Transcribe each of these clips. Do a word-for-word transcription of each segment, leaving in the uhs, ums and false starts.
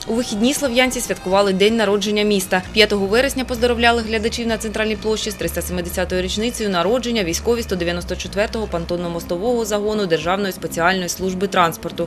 У вихідні слов'янці святкували день народження міста. п'ятого вересня поздоровляли глядачів на центральній площі з триста сімдесятою річницею народження військові сто дев'яносто четвертого понтонно-мостового загону Державної спеціальної служби транспорту.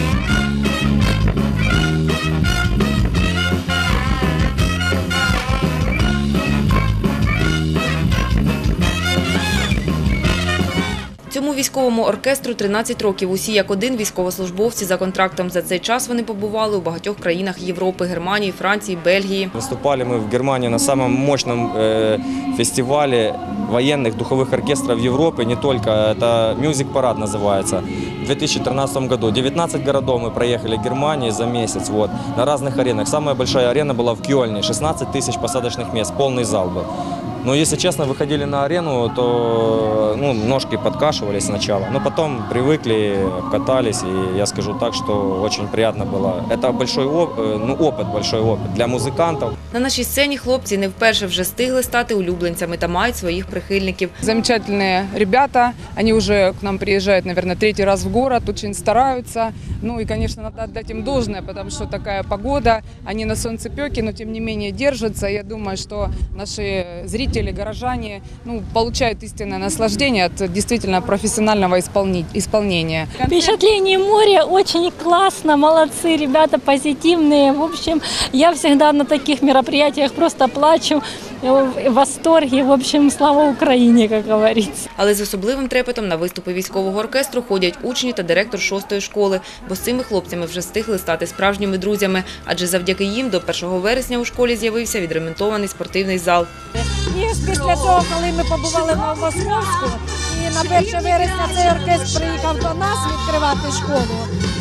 Цьому військовому оркестру тринадцять років. Усі як один військовослужбовці за контрактом. За цей час вони побували у багатьох країнах Європи – Германії, Франції, Бельгії. Виступали ми в Германії на самому мощному фестивалі воєнних духових оркестрів Європи, не тільки, це Music Parade називається. В дві тисячі тринадцятому году дев'ятнадцять городов ми проїхали в Германії за місяць вот, на різних аренах. Самая большая арена була в Кёльне, шістнадцять тисяч посадочних місць, повний зал був. Но если честно, выходили на арену, то ну, ножки подкашивались сначала, но потом привыкли, катались, и я скажу так, что очень приятно было. Это большой опыт, ну, опыт, большой опыт для музикантів. На нашій сцені хлопці не вперше вже встигли стати улюбленцями та мають своїх прихильників. Замечательные ребята, они уже к нам приезжают, наверное, третий раз в город, очень стараются. Ну и, конечно, надо отдать им должное, потому что такая погода, они на солнцепёке, но тем не менее держатся. Я думаю, что наши зрители, горожане, ну, получают истинное наслаждение от действительно профессионального исполнения. Впечатление моря очень классно, молодцы, ребята позитивные. В общем, я всегда на таких мероприятиях просто плачу в восторге. В общем, слава Україні, як говориться. Але з особливим трепетом на виступи військового оркестру ходять учні та директор шостої школи, бо з цими хлопцями вже встигли стати справжніми друзями, адже завдяки їм до першого вересня у школі з'явився відремонтований спортивний зал. І після того, коли ми побували в Новомосковську, і на перше вересня цей оркестр приїхав до нас відкривати школу,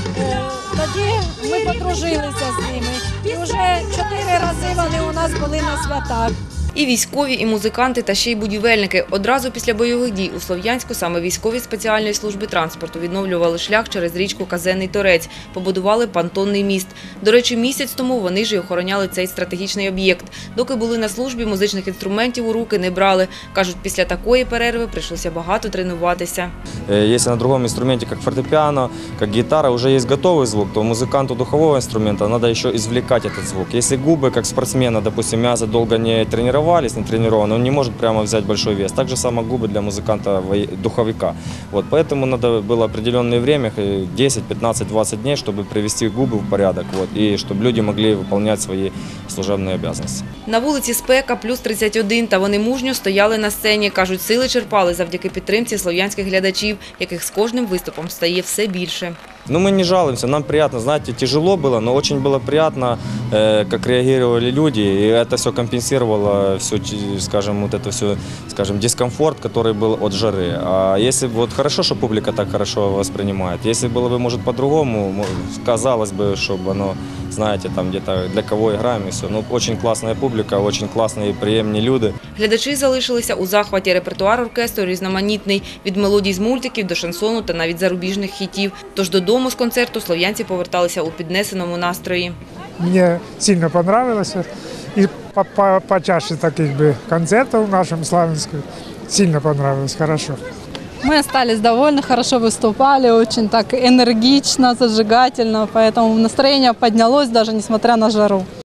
тоді ми подружилися з ними. І вже чотири рази вони у нас були на святах. І військові, і музиканти, та ще й будівельники. Одразу після бойових дій у Слов'янську саме військові спеціальної служби транспорту відновлювали шлях через річку Казенний Торець, побудували понтонний міст. До речі, місяць тому вони ж і охороняли цей стратегічний об'єкт. Доки були на службі, музичних інструментів у руки не брали. Кажуть, після такої перерви прийшлося багато тренуватися. Якщо на іншому інструменті, як фортепіано, як гітара, вже є готовий звук, то музиканту духового інструменту треба ще извлекати цей звук. Якщо губи, як спортсмена, допустим, м'язи довго не тренували, не тренирован, он не может прямо взять большой вес. Так же само губы для музыканта, духовика. Вот, поэтому надо было определенное время, десять, пятнадцать, двадцать дней, чтобы привести губы в порядок, вот, и чтобы люди могли выполнять свои служебные обязанности. На вулиці спека, плюс тридцять один, та вони мужньо стояли на сцені. Кажуть, сили черпали завдяки підтримці слов'янських глядачів, яких з кожним виступом стає все більше. Ну, мы не жалуемся, нам приятно, знаете, тяжело было, но очень было приятно, э, как реагировали люди, и это все компенсировало все, скажем, вот это все, скажем, дискомфорт, который был от жары. А если вот хорошо, что публика так хорошо воспринимает, если было бы, может, по-другому, казалось бы, чтобы оно, знаете, там где-то для кого играем и все. Ну, очень классная публика, очень классные, приємні люди. Глядачі залишилися у захваті. Репертуар оркестру різноманітний – від мелодій з мультиків до шансону та навіть зарубіжних хітів. Тож додому з концерту слов'янці поверталися у піднесеному настрої. Мені сильно понравилося. І почаще таких би концертів в нашому Славянську сильно понравилось, хорошо. Мы остались довольны, хорошо выступали, очень так энергично, зажигательно, поэтому настроение поднялось даже несмотря на жару.